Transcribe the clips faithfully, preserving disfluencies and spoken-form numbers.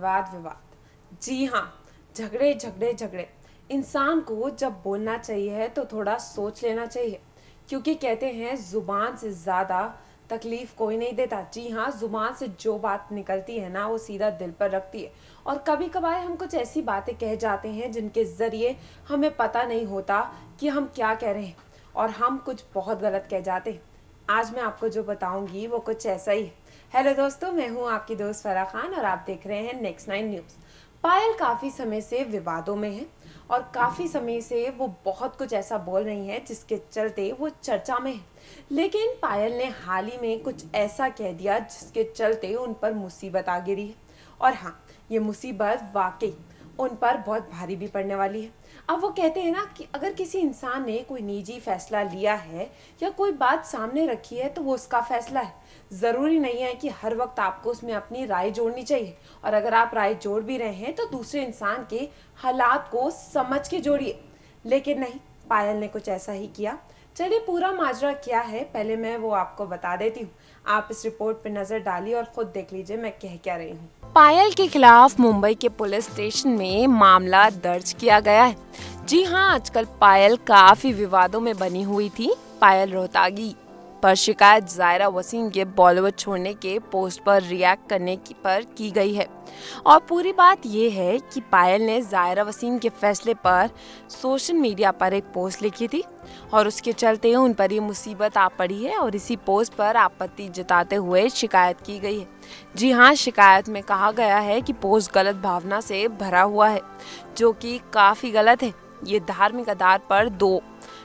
विवाद विवाद। जी हाँ, झगड़े झगड़े झगड़े। इंसान को जब बोलना चाहिए है तो थोड़ा सोच लेना चाहिए, क्योंकि कहते हैं जुबान से ज़्यादा तकलीफ कोई नहीं देता। जी हाँ, जुबान से जो बात निकलती है ना वो सीधा दिल पर रखती है। और कभी कभार हम कुछ ऐसी बातें कह जाते हैं जिनके ज़रिए हमें पता नहीं होता कि हम क्या कह रहे हैं और हम कुछ बहुत गलत कह जाते हैं। आज मैं आपको जो बताऊंगी वो कुछ ऐसा ही है। हेलो दोस्तों, मैं हूँ आपकी दोस्त फराह खान और आप देख रहे हैं नेक्स्ट नाइन न्यूज़। पायल काफ़ी समय से विवादों में है और काफ़ी समय से वो बहुत कुछ ऐसा बोल रही हैं जिसके चलते वो चर्चा में है। लेकिन पायल ने हाल ही में कुछ ऐसा कह दिया जिसके चलते उन पर मुसीबत आ गिरी है। और हाँ, ये मुसीबत वाकई उन पर बहुत भारी भी पड़ने वाली है। अब वो कहते हैं ना कि अगर किसी इंसान ने कोई निजी फैसला लिया है या कोई बात सामने रखी है तो वो उसका फैसला है। ज़रूरी नहीं है कि हर वक्त आपको उसमें अपनी राय जोड़नी चाहिए, और अगर आप राय जोड़ भी रहे हैं तो दूसरे इंसान के हालात को समझ के जोड़िए। लेकिन नहीं, पायल ने कुछ ऐसा ही किया। चलिए पूरा माजरा क्या है पहले मैं वो आपको बता देती हूँ। आप इस रिपोर्ट पर नज़र डालिए और ख़ुद देख लीजिए मैं कह क्या रही हूँ। पायल के खिलाफ मुंबई के पुलिस स्टेशन में मामला दर्ज किया गया है। जी हाँ, आजकल पायल काफी विवादों में बनी हुई थी। पायल रोहतागी पर शिकायत जायरा वसीम के बॉलीवुड छोड़ने के पोस्ट पर रिएक्ट करने की पर की गई है। और पूरी बात ये है कि पायल ने जायरा वसीम के फैसले पर सोशल मीडिया पर एक पोस्ट लिखी थी और उसके चलते उन पर ये मुसीबत आ पड़ी है और इसी पोस्ट पर आपत्ति जताते हुए शिकायत की गई है। जी हाँ, शिकायत में कहा गया है कि पोस्ट गलत भावना से भरा हुआ है, जो कि काफ़ी गलत है। ये धार्मिक आधार पर दो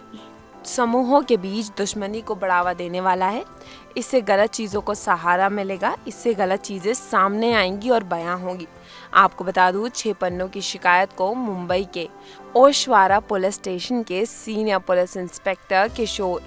समूहों के बीच दुश्मनी को बढ़ावा देने वाला है। इससे गलत चीज़ों को सहारा मिलेगा, इससे गलत चीज़ें सामने आएंगी और बयां होंगी। आपको बता दूं, छह पन्नों की शिकायत को मुंबई के ओशवारा पुलिस स्टेशन के senior police inspector Kishore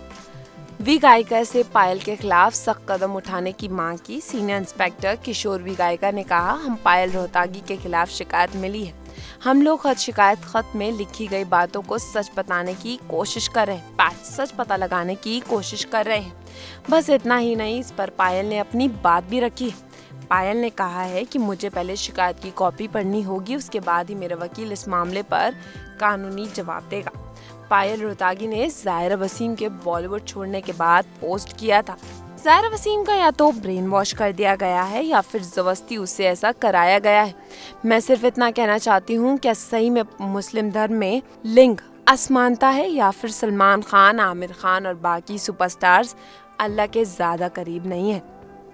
Vigaykar से पायल के खिलाफ सख्त कदम उठाने की मांग की। सीनियर इंस्पेक्टर किशोर विगायकर ने कहा, हम पायल रोहतागी के खिलाफ शिकायत मिली है। हम लोग हर शिकायत खत में लिखी गई बातों को सच बताने की कोशिश कर रहे हैं सच पता लगाने की कोशिश कर रहे हैं। बस इतना ही नहीं, इस पर पायल ने अपनी बात भी रखी है। पायल ने कहा है कि मुझे पहले शिकायत की कॉपी पढ़नी होगी, उसके बाद ही मेरा वकील इस मामले पर कानूनी जवाब देगा। पायल रोहतागी ने जायरा वसीम के बॉलीवुड छोड़ने के बाद पोस्ट किया था। जायरा वसीम का या तो ब्रेन वॉश कर दिया गया है या फिर जबरदस्ती उससे ऐसा कराया गया है। मैं सिर्फ इतना कहना चाहती हूँ, क्या सही में मुस्लिम धर्म में लिंग असमानता है या फिर सलमान खान, आमिर खान और बाकी सुपरस्टार्स अल्लाह के ज़्यादा करीब नहीं है।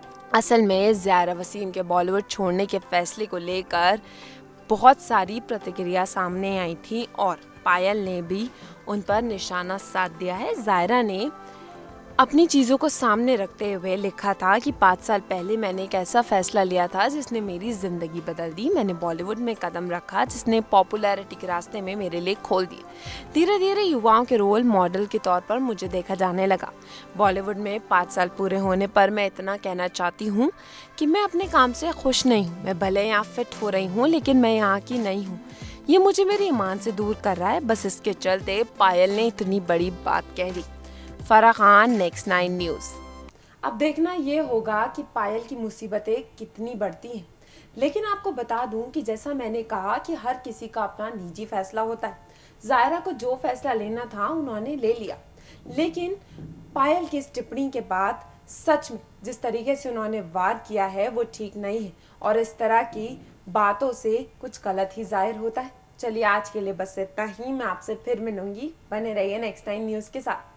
असल में जायरा वसीम के बॉलीवुड छोड़ने के फैसले को लेकर बहुत सारी प्रतिक्रिया सामने आई थी और पायल ने भी उन पर निशाना साध दिया है। जायरा ने अपनी चीज़ों को सामने रखते हुए लिखा था कि पाँच साल पहले मैंने एक ऐसा फैसला लिया था जिसने मेरी ज़िंदगी बदल दी। मैंने बॉलीवुड में कदम रखा जिसने पॉपुलैरिटी के रास्ते में मेरे लिए खोल दिए। धीरे धीरे युवाओं के रोल मॉडल के तौर पर मुझे देखा जाने लगा। बॉलीवुड में पाँच साल पूरे होने पर मैं इतना कहना चाहती हूँ कि मैं अपने काम से खुश नहीं हूँ। मैं भले यहाँ फिट हो रही हूँ लेकिन मैं यहाँ की नहीं हूँ। ये मुझे मेरे ईमान से दूर कर रहा है। बस इसके चलते पायल ने इतनी बड़ी बात कह दी। Farah Khan, next nine news. अब देखना ये होगा कि पायल की मुसीबतें कितनी बढ़ती हैं। लेकिन आपको बता दूं कि जैसा मैंने कहा कि हर किसी का अपना निजी फैसला होता है। जायरा को जो फैसला लेना था उन्होंने ले लिया, लेकिन पायल की इस टिप्पणी के बाद सच में जिस तरीके से उन्होंने वार किया है वो ठीक नहीं है और इस तरह की बातों से कुछ गलत ही जाहिर होता है। चलिए आज के लिए बस इतना ही। मैं आपसे फिर मिलूंगी। बने रहिए नेक्स्ट नाइन न्यूज़ के साथ।